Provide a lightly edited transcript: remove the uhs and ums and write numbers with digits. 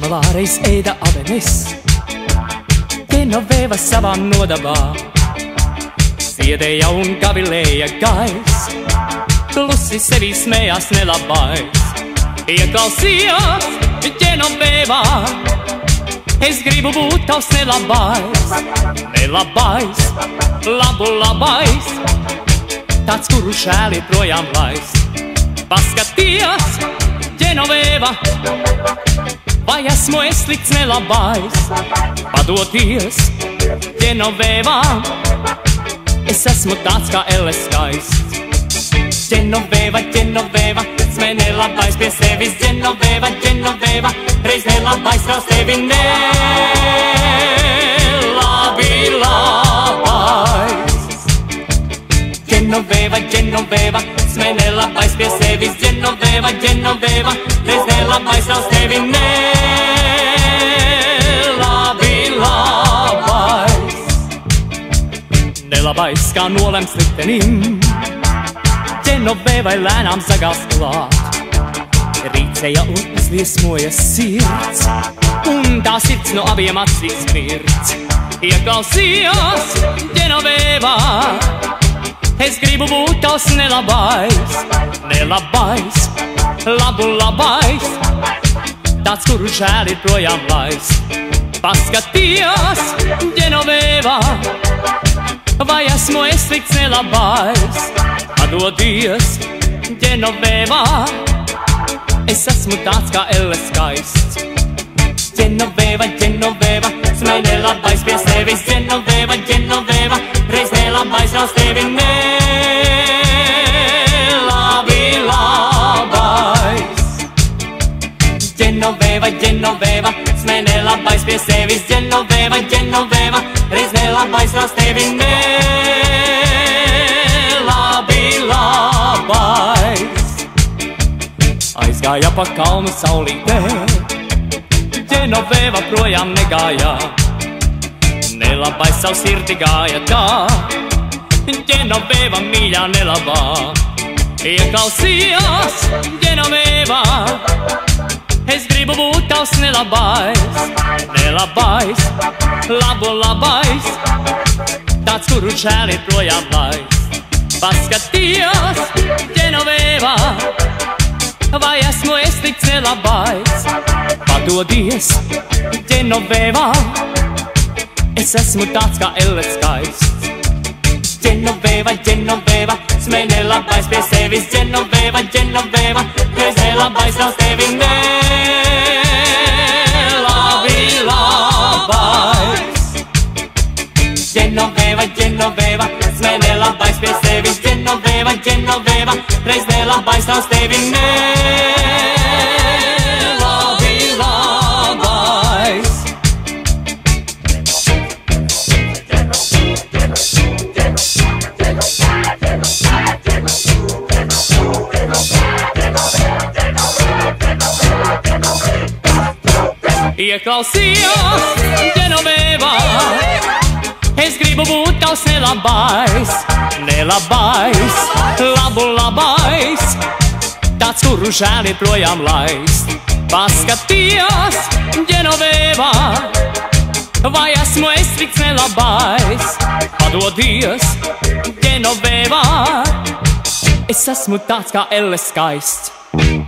Vārais ēda avenes, Genoveva savām nodabā, siedēja un gavilēja gais, klusi sevī smējās nelabais. Ieklausījās Genovevā, es gribu būt tavs nelabais, nelabais, labu labais, tāds, kuru šēli projām laist. Paskaties, Genoveva, vai esmu es slikts nelabais? Padoties, Genoveva, es esmu tāds kā elles skaists. Genoveva, Genoveva, smē nelabais pie sevis. Genoveva, Genoveva, reiz nelabais vēl tevi nelabi labais. Genoveva, Genoveva, smē nelabais pie sevis. Genoveva, Genoveva, reiz nelabais vēl tevi nelabi labais. Nelabais kā nolemts liktenim, Genovevai lēnām zagās klāt, rīcēja un izliesmoja sirds, un tā sirds no abiem acīs smirds. Ieklausījās Genoveva, es gribu būt tavs nelabais, nelabais, labu labais, tāds, kuru žēl ir projām laist. Paskaties, Genoveva, vai esmu es slikts nelabais? Padodies, Genoveva, es esmu tāds kā elles skaists. Genoveva, Genoveva, smē nelabais pie sevis. Genoveva, Genoveva, reiz nelabais vēl tevi nelabi labais. Genoveva, Genoveva, smē nelabais pie sevis. Genoveva, Genoveva, reiz nelabais vēl tevi nelabi labais. Aizgāja pa kalnu saulītē, Genoveva projām negāja, nelabais savu sirdi gāja tā, Genoveva mīļā nelabā. Ieklausījās Genoveva, es gribu būt tavs nelabais, nelabais, labu labais, tāds, kuru žēl ir projām laist. Paskaties, Genoveva, vai esmu es slikts nelabais? Padodies, Genoveva, es esmu tāds kā elles skaists. Genoveva, Genoveva, smē nelabais pie sevis. Genoveva, Genoveva, reiz nelabais vēl tevi nelabi labais. Genoveva, Genoveva, smē nelabais pie sevis. Genoveva, Genoveva, reiz nelabais vēl tevi nelabi labais. Ieklausījās Genoveva, es gribu būt tavs nelabais, nelabais, labu labais, tāds, kuru žēl ir projām laist. Paskaties, Genoveva, vai esmu es slikts nelabais? Padodies, Genoveva, es esmu tāds kā elles skaists.